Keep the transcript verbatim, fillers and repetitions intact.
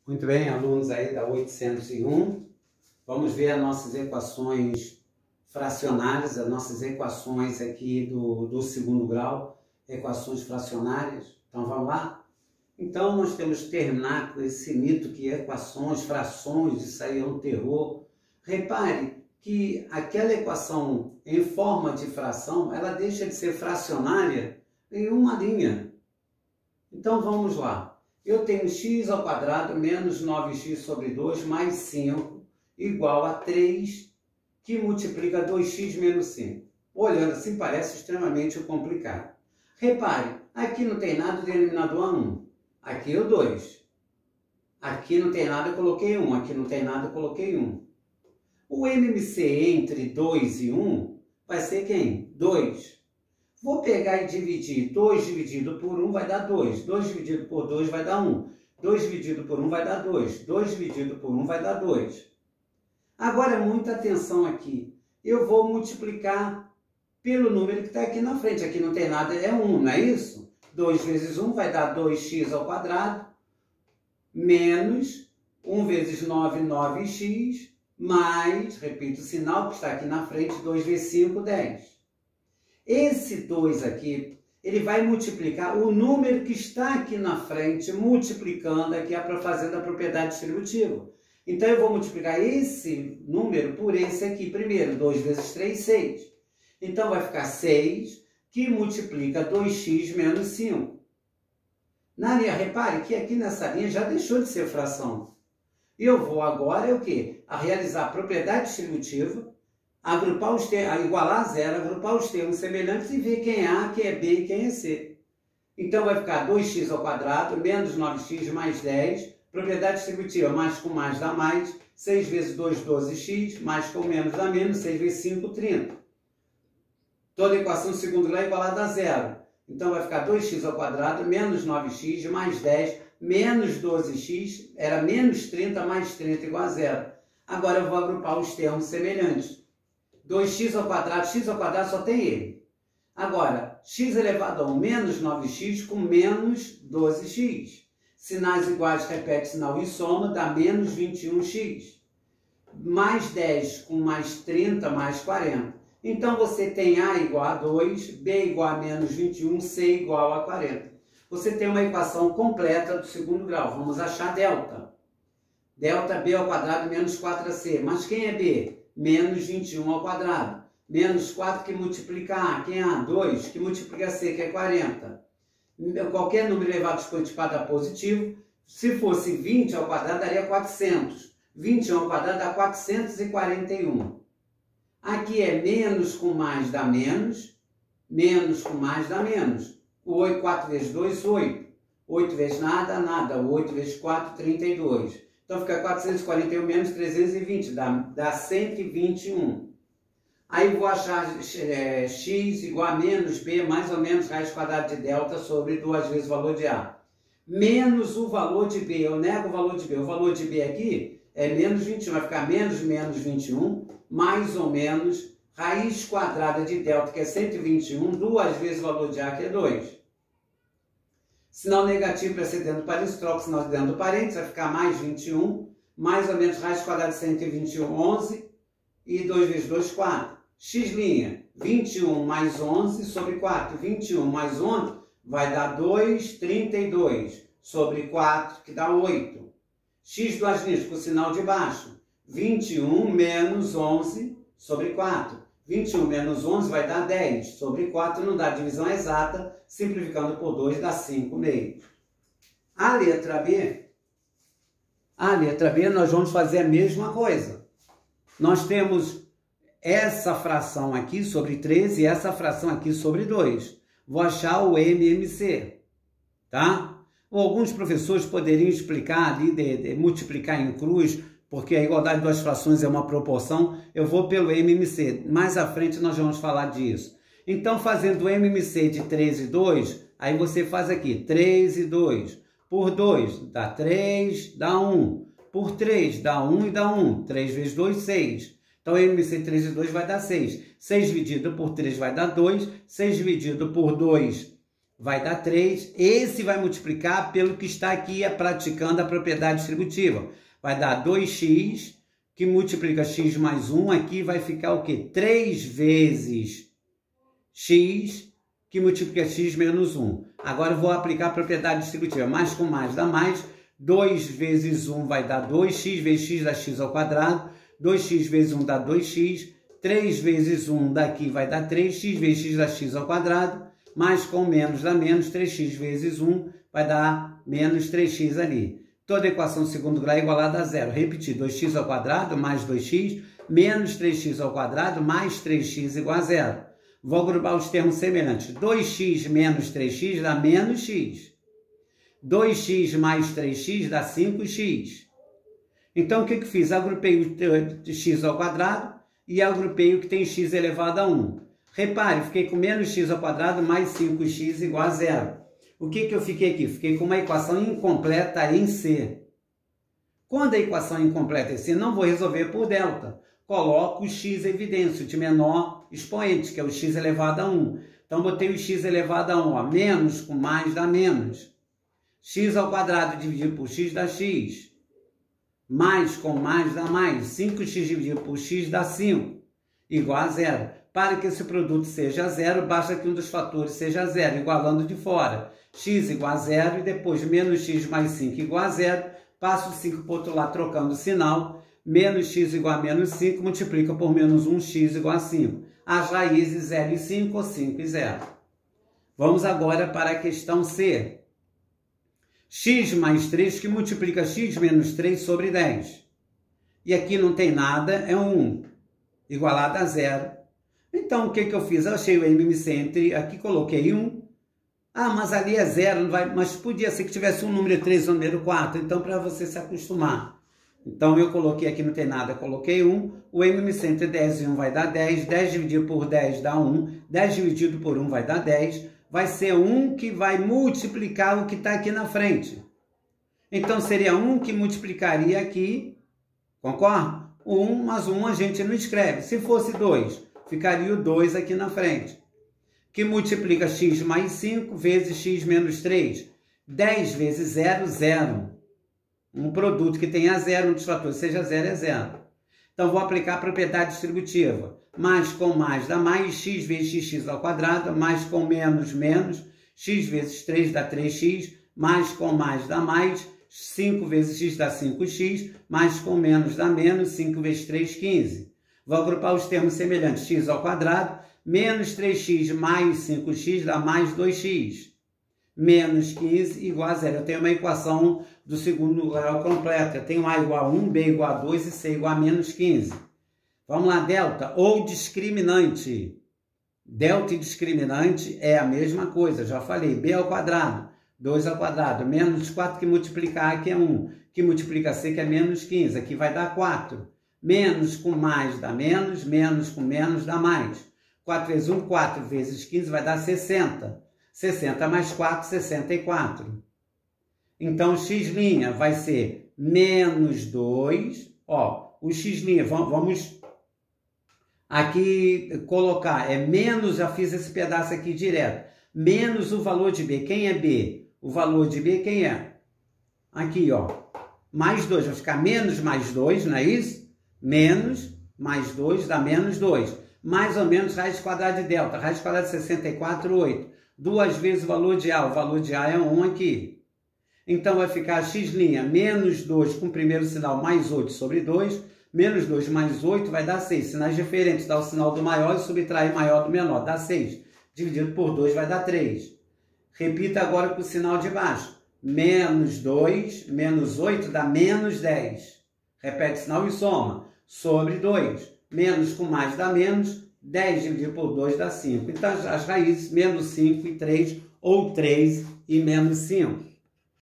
Muito bem, alunos aí da oitocentos e um, vamos ver as nossas equações fracionárias, as nossas equações aqui do, do segundo grau, equações fracionárias. Então vamos lá? Então nós temos que terminar com esse mito que equações, frações, isso aí é um terror. Repare que aquela equação em forma de fração, ela deixa de ser fracionária em uma linha. Então vamos lá. Eu tenho x ao quadrado menos nove x sobre dois mais cinco igual a três, que multiplica dois x menos cinco. Olhando assim parece extremamente complicado. Repare, aqui não tem nada, o denominador é um. Aqui é o dois. Aqui não tem nada, eu coloquei um. Aqui não tem nada, eu coloquei um. O M M C entre dois e um vai ser quem? dois. Vou pegar e dividir. dois dividido por um vai dar dois. dois dividido por dois vai dar um. dois dividido por um vai dar dois. dois dividido por um vai dar dois. Agora, muita atenção aqui. Eu vou multiplicar pelo número que está aqui na frente. Aqui não tem nada, é um, não é isso? dois vezes um vai dar dois x ao quadrado, menos um vezes nove, nove x, mais, repito o sinal que está aqui na frente, dois vezes cinco, dez. Esse dois aqui, ele vai multiplicar o número que está aqui na frente, multiplicando aqui para fazendo a propriedade distributiva. Então, eu vou multiplicar esse número por esse aqui primeiro. dois vezes três, seis. Então, vai ficar seis, que multiplica dois x menos cinco. Na linha, repare que aqui nessa linha já deixou de ser fração. E eu vou agora, é o quê? A realizar a propriedade distributiva, agrupar os termos, a igualar a zero, agrupar os termos semelhantes e ver quem é A, quem é B e quem é C. Então vai ficar dois x ao quadrado menos nove x mais dez, propriedade distributiva, mais com mais dá mais, seis vezes dois, doze x, mais com menos dá menos, seis vezes cinco, trinta. Toda equação do segundo grau é igualada a zero. Então vai ficar dois x ao quadrado menos nove x mais dez, menos doze x, era menos trinta mais trinta igual a zero. Agora eu vou agrupar os termos semelhantes. dois x ao quadrado, x ao quadrado só tem ele. Agora, x elevado a um menos nove x com menos doze x. Sinais iguais, repete sinal e soma, dá menos vinte e um x. Mais dez com mais trinta, mais quarenta. Então, você tem A igual a dois, B igual a menos vinte e um, C igual a quarenta. Você tem uma equação completa do segundo grau. Vamos achar delta. Delta B ao quadrado menos quatro A C. Mas quem é B? Menos vinte e um ao quadrado. Menos quatro que multiplica A. Quem é A? dois que multiplica C, que é quarenta. Qualquer número elevado exponenciado a positivo. Se fosse vinte ao quadrado, daria quatrocentos. vinte e um ao quadrado dá quatrocentos e quarenta e um. Aqui é menos com mais dá menos. Menos com mais dá menos. oito, quatro vezes dois, oito. oito vezes nada, nada. oito vezes quatro, trinta e dois. Então fica quatrocentos e quarenta e um menos trezentos e vinte, dá, dá cento e vinte e um. Aí vou achar é, x igual a menos b, mais ou menos raiz quadrada de delta sobre duas vezes o valor de A. Menos o valor de b, eu nego o valor de b. O valor de b aqui é menos vinte e um, vai ficar menos menos vinte e um, mais ou menos raiz quadrada de delta, que é cento e vinte e um, duas vezes o valor de A, que é dois. Sinal negativo para ser dentro do parênteses, troca o sinal dentro do parênteses, vai ficar mais vinte e um, mais ou menos raiz quadrada de cento e vinte e um, onze, e dois vezes dois, quatro. X', vinte e um mais onze sobre quatro. vinte e um mais onze vai dar dois, trinta e dois, sobre quatro, que dá oito. X duas linhas com o sinal de baixo. vinte e um menos onze sobre quatro. vinte e um menos onze vai dar dez, sobre quatro não dá divisão exata, simplificando por dois dá cinco meios. A letra B, a letra B nós vamos fazer a mesma coisa. Nós temos essa fração aqui sobre treze e essa fração aqui sobre dois. Vou achar o M M C, tá? Ou alguns professores poderiam explicar ali, de, de multiplicar em cruz, porque a igualdade de duas frações é uma proporção, eu vou pelo M M C. Mais à frente nós vamos falar disso. Então, fazendo o M M C de três e dois, aí você faz aqui três e dois. Por dois dá três, dá um. Por três dá um e dá um. três vezes dois, seis. Então, M M C de três e dois vai dar seis. seis dividido por três vai dar dois. seis dividido por dois vai dar três. Esse vai multiplicar pelo que está aqui praticando a propriedade distributiva. Vai dar dois x, que multiplica x mais um. Aqui vai ficar o quê? três vezes x, que multiplica x menos um. Agora eu vou aplicar a propriedade distributiva. Mais com mais dá mais. dois vezes um vai dar dois, x vezes x dá x ao quadrado. dois x vezes um dá dois x. três vezes um daqui vai dar três, x vezes x dá x ao quadrado. Mais com menos dá menos, três x vezes um vai dar menos três x ali. Toda equação segundo grau é igualada a zero. Repetir, dois x ao quadrado mais dois x, menos três x ao quadrado, mais três x igual a zero. Vou agrupar os termos semelhantes. dois x menos três x dá menos x. dois x mais três x dá cinco x. Então, o que que fiz? Agrupei o x ao quadrado e agrupei o que tem x elevado a um. Repare, fiquei com menos x ao quadrado mais cinco x igual a zero. O que que eu fiquei aqui? Fiquei com uma equação incompleta em C. Quando a equação incompleta em C, não vou resolver por delta. Coloco o x em evidência, de menor expoente, que é o x elevado a um. Então, botei o x elevado a um. Ó, menos com mais dá menos. X ao quadrado dividido por x dá x. Mais com mais dá mais. cinco x dividido por x dá cinco. Igual a zero. Para que esse produto seja zero, basta que um dos fatores seja zero, igualando de fora. X igual a zero e depois menos x mais cinco igual a zero. Passo o cinco para o outro lado trocando o sinal. Menos x igual a menos cinco, multiplica por menos um, x igual a cinco. As raízes zero e cinco ou cinco e zero. Vamos agora para a questão C. X mais três que multiplica x menos três sobre dez. E aqui não tem nada, é um. Igualado a zero. Então, o que que eu fiz? Eu achei o M M C entre, aqui coloquei um. Ah, mas ali é zero, não vai, mas podia ser que tivesse um número três ou um número quatro, então para você se acostumar. Então, eu coloquei aqui, não tem nada, coloquei um. O M M C entre dez e um vai dar dez. dez dividido por dez dá um. dez dividido por um vai dar dez. Vai ser um que vai multiplicar o que está aqui na frente. Então, seria um que multiplicaria aqui, concorda? um mais um a gente não escreve. Se fosse dois, ficaria o dois aqui na frente. Que multiplica x mais cinco vezes x menos três. dez vezes zero, zero. Um produto que tenha zero, um dos fatores seja zero, é zero. Então, vou aplicar a propriedade distributiva. Mais com mais dá mais, x vezes x ao quadrado, mais com menos, menos. X vezes três dá três x, mais com mais dá mais. cinco vezes x dá cinco x, mais com menos dá menos, cinco vezes três, quinze. Vou agrupar os termos semelhantes, x ao quadrado, menos três x mais cinco x dá mais dois x. Menos quinze igual a zero. Eu tenho uma equação do segundo grau completa. Eu tenho A igual a um, B igual a dois e C igual a menos quinze. Vamos lá, delta ou discriminante. Delta e discriminante é a mesma coisa, já falei. B ao quadrado, dois ao quadrado, menos quatro que multiplica A, que é um, que multiplica C, que é menos quinze. Aqui vai dar quatro. Menos com mais dá menos, menos com menos dá mais. quatro vezes um, quatro vezes quinze vai dar sessenta. sessenta mais quatro, sessenta e quatro. Então, x' vai ser menos dois. Ó, o x', vamos aqui colocar, é menos, já fiz esse pedaço aqui direto. Menos o valor de B. Quem é B? O valor de B, quem é? Aqui, ó. Mais dois, vai ficar menos mais dois, não é isso? Menos mais dois dá menos dois. Mais ou menos raiz quadrada de delta. Raiz quadrada de sessenta e quatro, oito. Duas vezes o valor de A. O valor de A é um aqui. Então, vai ficar x' menos dois com o primeiro sinal mais oito sobre dois. Menos dois mais oito vai dar seis. Sinais diferentes. Dá o sinal do maior e subtrai o maior do menor. Dá seis. Dividido por dois vai dar três. Repita agora com o sinal de baixo. Menos dois, menos oito dá menos dez. Repete o sinal e soma. Sobre dois. Menos com mais dá menos. dez dividido por dois dá cinco. Então, as raízes menos cinco e três, ou três e menos cinco.